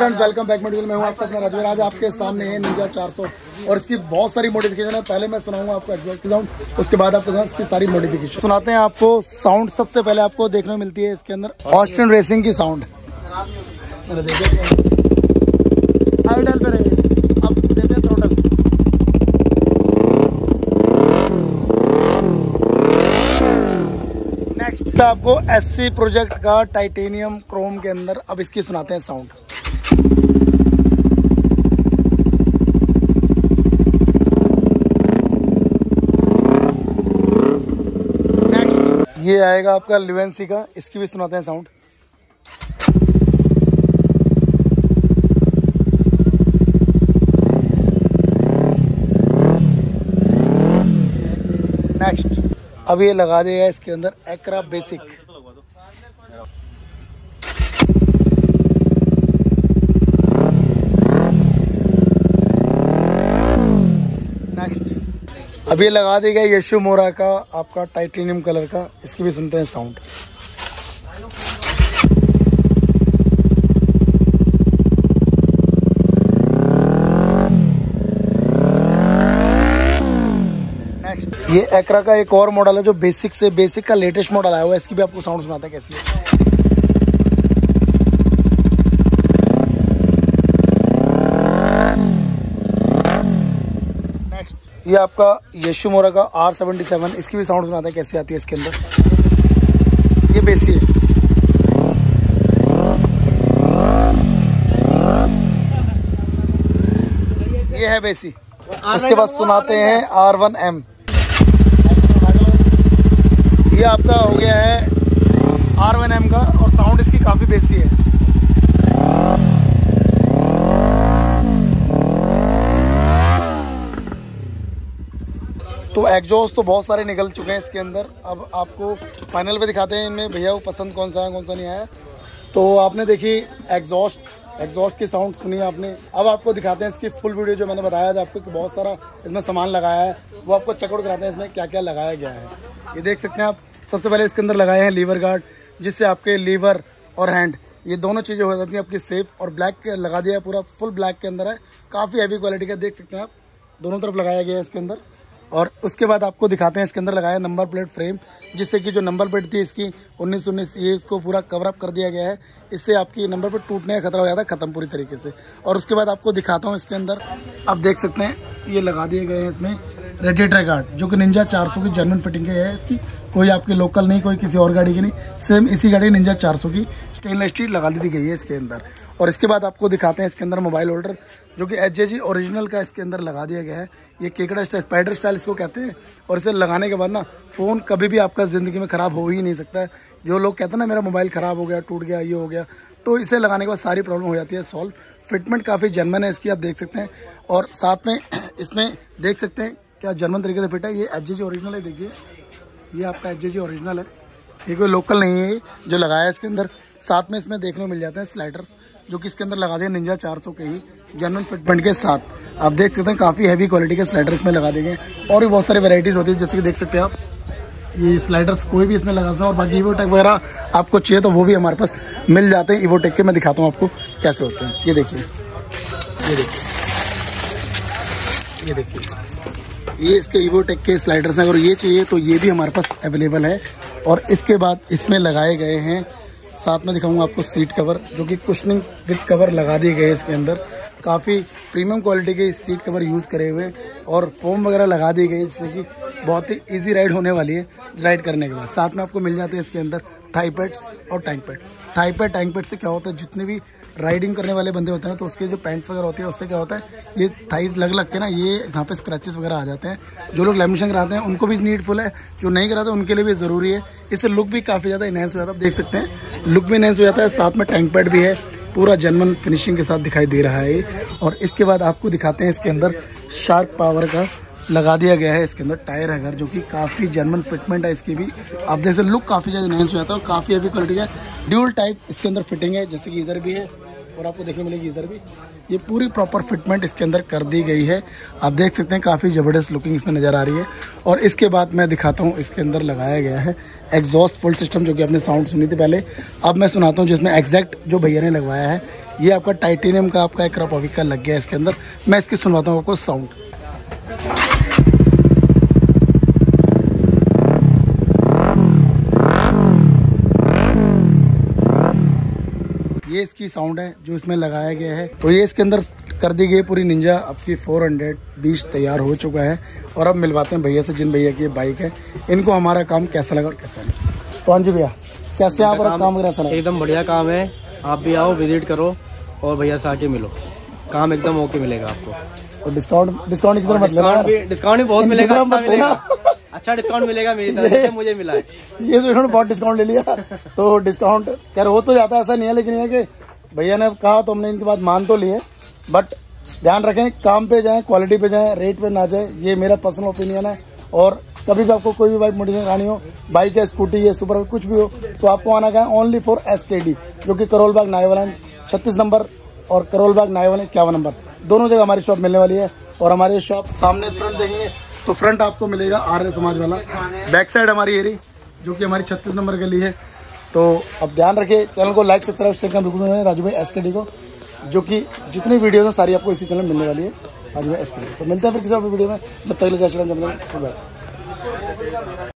Friends, welcome back medical. मैं हूं आपका अपना राजवीर। आज आपके सामने है निंजा 400 और इसकी बहुत सारी मॉडिफिकेशन है। पहले मैं सुनाऊंगा आपको एग्जॉस्ट साउंड, उसके बाद आपको इसकी सारी मॉडिफिकेशन सुनाते हैं। आपको साउंड सबसे पहले आपको देखने को मिलती है इसके अंदर ऑस्टिन रेसिंग की साउंड। आइडल पे रहिए, अब देते हैं थ्रोटल। नेक्स्ट आपको SC प्रोजेक्ट का टाइटेनियम क्रोम के अंदर अब इसकी सुनाते हैं साउंड। नेक्स्ट ये आएगा आपका लिवेंसी का, इसकी भी सुनाते हैं साउंड। नेक्स्ट अब ये लगा देगा इसके अंदर एक्रा बेसिक। नेक्स्ट अब ये लगा देगा यशु मोरा का आपका टाइटेनियम कलर का, इसकी भी सुनते हैं साउंड। ये एक्रा का एक और मॉडल है जो बेसिक का लेटेस्ट मॉडल आया हुआ है, इसकी भी आपको साउंड सुनाता है कैसी है। नेक्स्ट ये आपका यशु मोरा का R77, इसकी भी साउंड सुनाता है कैसी आती है इसके अंदर। ये बेसी है। ये है बेसी। इसके बाद सुनाते हैं R1M। ये आपका हो गया है R1M का और साउंड इसकी काफी बेसी है। तो एग्जॉस्ट तो बहुत सारे निकल चुके हैं इसके अंदर। अब आपको फाइनल पे दिखाते हैं इनमें भैया को पसंद कौन सा है कौन सा नहीं आया। तो आपने देखी एग्जॉस्ट की साउंड सुनी आपने। अब आपको दिखाते हैं इसकी फुल वीडियो जो मैंने बताया था आपको कि बहुत सारा इसमें सामान लगाया है, वो आपको चेकआउट कराते हैं इसमें क्या क्या लगाया गया है। ये देख सकते हैं आप। सबसे पहले इसके अंदर लगाए हैं लीवर गार्ड, जिससे आपके लीवर और हैंड ये दोनों चीज़ें हो जाती हैं आपकी सेफ। और ब्लैक लगा दिया है, पूरा फुल ब्लैक के अंदर है, काफ़ी हैवी क्वालिटी का देख सकते हैं आप। दोनों तरफ लगाया गया है इसके अंदर। और उसके बाद आपको दिखाते हैं इसके अंदर लगाया नंबर प्लेट फ्रेम, जिससे कि जो नंबर प्लेट थी इसकी 1919 ये इसको पूरा कवर अप कर दिया गया है। इससे आपकी नंबर प्लेट टूटने का खतरा हो जाता है खत्म पूरी तरीके से। और उसके बाद आपको दिखाता हूँ इसके अंदर, आप देख सकते हैं ये लगा दिए गए हैं इसमें रेडिएटर गार्ड, जो कि निंजा 400 की जर्मन फिटिंग है इसकी। कोई आपकी लोकल नहीं, कोई किसी और गाड़ी की नहीं, सेम इसी गाड़ी निंजा 400 की स्टेनलेस स्टील लगा दी गई है इसके अंदर। और इसके बाद आपको दिखाते हैं इसके अंदर मोबाइल होल्डर, जो कि HJG ओरिजिनल का इसके अंदर लगा दिया गया है। ये केकड़ा स्टाइल, स्पाइडर स्टाइल इसको कहते हैं। और इसे लगाने के बाद ना फ़ोन कभी भी आपका ज़िंदगी में ख़राब हो ही नहीं सकता है। जो लोग कहते हैं ना मेरा मोबाइल ख़राब हो गया, टूट गया, ये हो गया, तो इसे लगाने के बाद सारी प्रॉब्लम हो जाती है सॉल्व। फिटमेंट काफ़ी जेन्युइन है इसकी, आप देख सकते हैं। और साथ में इसमें देख सकते हैं क्या जर्मन तरीके से फिट है। ये HJG ओरिजिनल है, देखिए ये आपका HJG ओरिजिनल है, ये कोई लोकल नहीं है जो लगाया है इसके अंदर। साथ में इसमें देखने को मिल जाते हैं स्लाइडर्स, जो कि इसके अंदर लगा दिए निंजा 400 के ही जर्मन फिटमेंट के साथ। आप देख सकते हैं काफ़ी हैवी क्वालिटी के स्लाइडर इसमें लगा दिए गए। और भी बहुत सारी वेराइटीज़ होती है, जैसे कि देख सकते हैं आप ये स्लाइडर्स कोई भी इसमें लगा सकते हैं। और बाकी इवोटेक वगैरह आपको चाहिए तो वो भी हमारे पास मिल जाते हैं। इवोटेक के मैं दिखाता हूँ आपको कैसे होते हैं। ये देखिए, ये देखिए, ये देखिए, ये इसके इवोटेक के स्लाइडर्स हैं। अगर ये चाहिए तो ये भी हमारे पास अवेलेबल है। और इसके बाद इसमें लगाए गए हैं, साथ में दिखाऊंगा आपको सीट कवर, जो कि कुशनिंग विद कवर लगा दिए गए हैं इसके अंदर। काफ़ी प्रीमियम क्वालिटी के सीट कवर यूज़ करे हुए और फोम वगैरह लगा दी गई, जिससे कि बहुत ही इजी राइड होने वाली है राइड करने के बाद। साथ में आपको मिल जाते हैं इसके अंदर थाई पैड्स और tank pad. Thigh pad tank pad से क्या होता है, जितने भी राइडिंग करने वाले बंदे होते हैं तो उसके जो पैंट्स वगैरह होती है उससे क्या होता है, ये थाइस लग के ना ये यहाँ पे स्क्रैचेस वगैरह आ जाते हैं। जो लोग लैमिनेशन कराते हैं उनको भी नीडफुल है, जो नहीं कराते उनके लिए भी ज़रूरी है। इससे लुक भी काफ़ी ज़्यादा इनहेंस हो जाता है। आप देख सकते हैं लुक भी इनहेंस हो जाता है। साथ में टैंक पैड भी है, पूरा जर्मन फिनिशिंग के साथ दिखाई दे रहा है। और इसके बाद आपको दिखाते हैं इसके अंदर शार्क पावर का लगा दिया गया है इसके अंदर टायर है, जो कि काफ़ी जर्मन फिटमेंट है इसकी भी। आप देख सकते लुक काफ़ी ज़्यादा इनहेंस हो जाता है और काफ़ी हैवी क्वालिटी है। ड्यूल टाइप इसके अंदर फिटिंग है, जैसे कि इधर भी है और आपको देखने मिलेगी इधर भी। ये पूरी प्रॉपर फिटमेंट इसके अंदर कर दी गई है। आप देख सकते हैं काफ़ी ज़बरदस्त लुकिंग इसमें नज़र आ रही है। और इसके बाद मैं दिखाता हूँ इसके अंदर लगाया गया है एग्जॉस्ट फुल सिस्टम, जो कि आपने साउंड सुनी थी पहले। अब मैं सुनाता हूँ जिसमें एग्जैक्ट जो भैया ने लगवाया है। ये आपका टाइटेनियम का आपका एक क्रॉपॉविक का लग गया है इसके अंदर। मैं इसकी सुनवाता हूँ आपको साउंड। ये इसकी साउंड है जो इसमें लगाया गया है। तो ये इसके अंदर कर दी गई पूरी निंजा आपकी 420 तैयार हो चुका है। और अब मिलवाते हैं भैया से, जिन भैया की ये बाइक है, इनको हमारा काम कैसा लगा और कैसा नहीं। कौन जी भैया, कैसे आप और काम कैसा लगा? एकदम बढ़िया काम है, आप भी आओ, विजिट करो और भैया से आके मिलो, काम एकदम ओके मिलेगा आपको। और डिस्काउंट की तरफ मत लेना, डिस्काउंट भी बहुत मिलेगा, अच्छा डिस्काउंट मिलेगा मेरी तरफ से, मुझे मिला है। ये तो इन्होंने बहुत डिस्काउंट ले लिया। तो डिस्काउंट खैर हो तो जाता है, ऐसा नहीं है, लेकिन ये कि भैया ने कहा तो हमने इनकी बात मान तो लिए। बट ध्यान रखें, काम पे जाएं, क्वालिटी पे जाएं, रेट पे ना जाएं। ये मेरा पर्सनल ओपिनियन है। और कभी भी आपको कोई भी बाइक मॉडिफिकेशन करानी हो, बाइक है, स्कूटी है, सुपर कुछ भी हो, तो आपको आना क्या है ओनली फॉर SKD, जो कि करोल बाग नायवाला 36 नंबर और करोल बाग नायवाला 51 नंबर, दोनों जगह हमारी शॉप मिलने वाली है। और हमारे शॉप सामने फ्रंट देखेंगे तो फ्रंट आपको मिलेगा आर्य समाज वाला, बैक साइड हमारी एरी जो कि हमारी 36 नंबर गली है। तो अब ध्यान रखिए, चैनल को लाइक सब्सक्राइब शेयर करना बिल्कुल नहीं, राजू भाई SKD को, जो कि जितनी वीडियो है सारी आपको इसी चैनल मिलने वाली है, राजू भाई SKD। तो मिलते हैं फिर किसी और वीडियो में, जब तक जय श्री राम, जय।